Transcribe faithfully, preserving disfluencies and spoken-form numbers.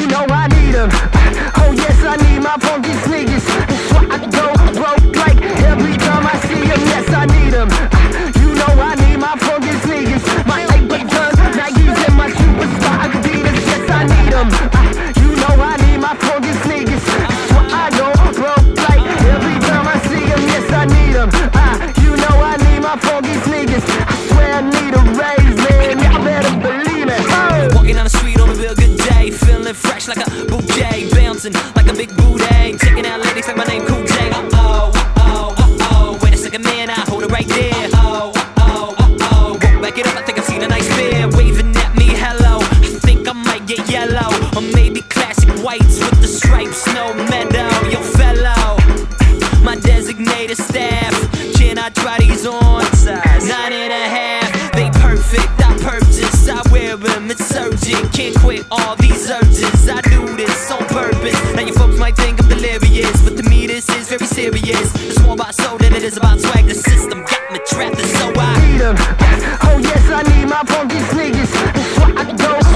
know I need them. Oh yes, I need my funky sneakers. That's why I go broke like every time I see them. Yes, I need them. You know I need my funky sneakers. My eight buttons, Nikes and my superstar Adidas. Yes, I need them. You know I need my funky sneakers. That's why I go broke like every time I see them. Yes, I need them. You know I need my funky sneakers. I swear I need a raise, man. Y'all better believe it. Oh. Walking down the street on a real good day, feeling fresh like a bouquet, bouncing like a big booty, checking out ladies like my name Cool J. Uh oh, uh oh, uh oh. Wait a second, man, I hold it right there. Uh oh, uh oh, uh oh. Won't back it up, I think I've seen a nice pair waving at me. Hello, I think I might get yellow, or maybe classic whites with the stripes, no meadow. Yo, fellow, my designated staff, can I try these on? Nine and a half, they perfect. I purchase, I wear them, it's urgent. Can't quit all these urges. I do this on purpose. Now you folks might think I'm delirious, but to me this is very serious. It's more about soul than it is about swag. The system got me trapped, and so I need them. Oh yes, I need my funky sneakers. That's why I go